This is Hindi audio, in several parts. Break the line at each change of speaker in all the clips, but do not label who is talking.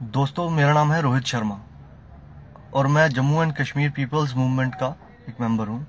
दोस्तों, मेरा नाम है रोहित शर्मा और मैं Jammu and Kashmir people's movement का एक मेंबर हूं।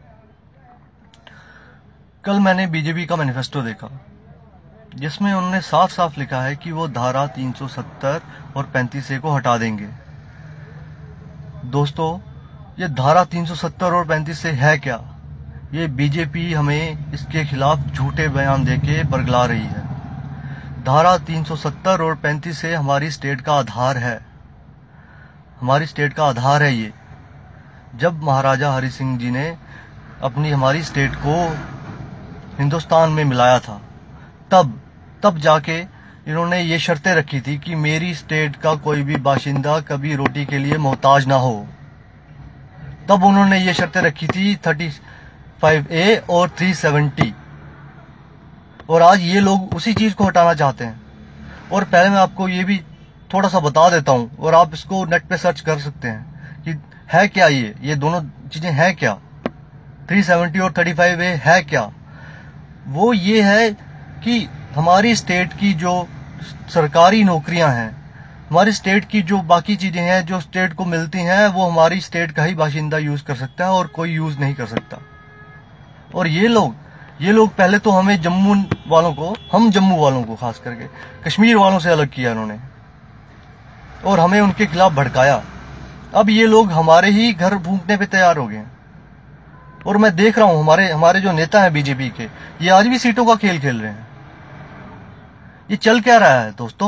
कल मैंने बीजेपी का मैनिफेस्टो देखा जिसमें उन्होंने साफ साफ लिखा है कि वो धारा 370 और 35A को हटा देंगे। दोस्तों, ये धारा 370 और 35A है क्या? ये बीजेपी हमें इसके खिलाफ झूठे बयान देके बरगला रही है। धारा 370 और 35A हमारी स्टेट का आधार है। हमारी स्टेट का आधार है ये। जब महाराजा हरि सिंह जी ने हमारी स्टेट को हिंदुस्तान में मिलाया था, तब जाके इन्होंने ये शर्तें रखी थी कि मेरी स्टेट का कोई भी बाशिंदा कभी रोटी के लिए मोहताज ना हो। तब उन्होंने ये शर्तें रखी थी 35A और 370। और आज ये लोग उसी चीज को हटाना चाहते हैं। और पहले मैं आपको ये भी थोड़ा सा बता देता हूं, और आप इसको नेट पे सर्च कर सकते हैं कि है क्या ये दोनों चीजें हैं क्या। 370 और 35A है क्या? वो ये है कि हमारी स्टेट की जो सरकारी नौकरियां हैं, हमारी स्टेट की जो बाकी चीजें हैं जो स्टेट को मिलती हैं, वो हमारी स्टेट का ही बाशिंदा यूज कर सकता है और कोई यूज नहीं कर सकता। और ये लोग पहले तो हमें जम्मू वालों को खास करके कश्मीर वालों से अलग किया इन्होंने और हमें उनके खिलाफ भड़काया। अब ये लोग हमारे ही घर फूंकने पे तैयार हो गए हैं। और मैं देख रहा हूं हमारे जो नेता हैं बीजेपी के, ये आज भी सीटों का खेल खेल रहे हैं। ये चल क्या रहा है दोस्तों?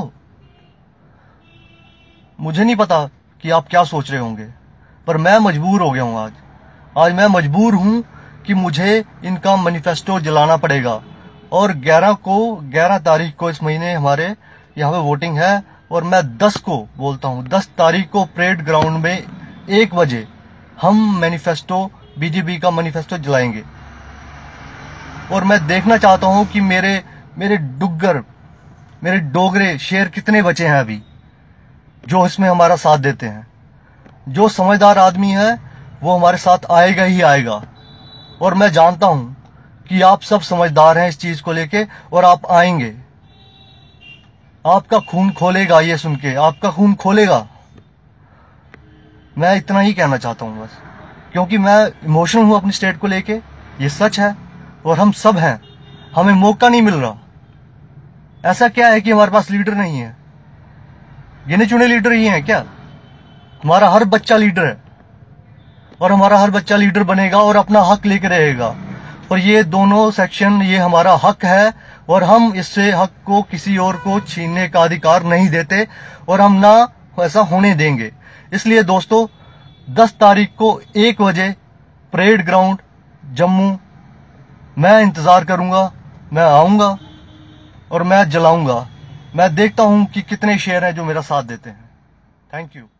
मुझे नहीं पता कि आप क्या सोच रहे होंगे, पर मैं मजबूर हो गया हूं। आज मैं मजबूर हूं कि मुझे इनका मैनिफेस्टो जलाना पड़ेगा। और 11 तारीख को इस महीने हमारे यहाँ पे वोटिंग है। और मैं 10 को बोलता हूँ, 10 तारीख को परेड ग्राउंड में 1 बजे हम बीजेपी का मैनिफेस्टो जलाएंगे। और मैं देखना चाहता हूँ कि मेरे डोगरे शेर कितने बचे हैं अभी जो इसमें हमारा साथ देते हैं। जो समझदार आदमी है वो हमारे साथ आएगा ही आएगा। और मैं जानता हूं कि आप सब समझदार हैं इस चीज को लेके, और आप आएंगे। आपका खून खोलेगा, ये सुन के आपका खून खोलेगा। मैं इतना ही कहना चाहता हूं बस, क्योंकि मैं इमोशनल हूं अपनी स्टेट को लेके। ये सच है और हम सब हैं। हमें मौका नहीं मिल रहा। ऐसा क्या है कि हमारे पास लीडर नहीं है? गिने चुने लीडर ही हैं क्या? हमारा हर बच्चा लीडर है और हमारा हर बच्चा लीडर बनेगा और अपना हक लेकर रहेगा। और ये दोनों सेक्शन, ये हमारा हक है और हम इससे हक को किसी और को छीनने का अधिकार नहीं देते और हम ना ऐसा होने देंगे। इसलिए दोस्तों, 10 तारीख को 1 बजे परेड ग्राउंड जम्मू, मैं इंतजार करूंगा। मैं आऊंगा और मैं जलाऊंगा। मैं देखता हूं कि कितने शेर हैं जो मेरा साथ देते हैं। Thank you.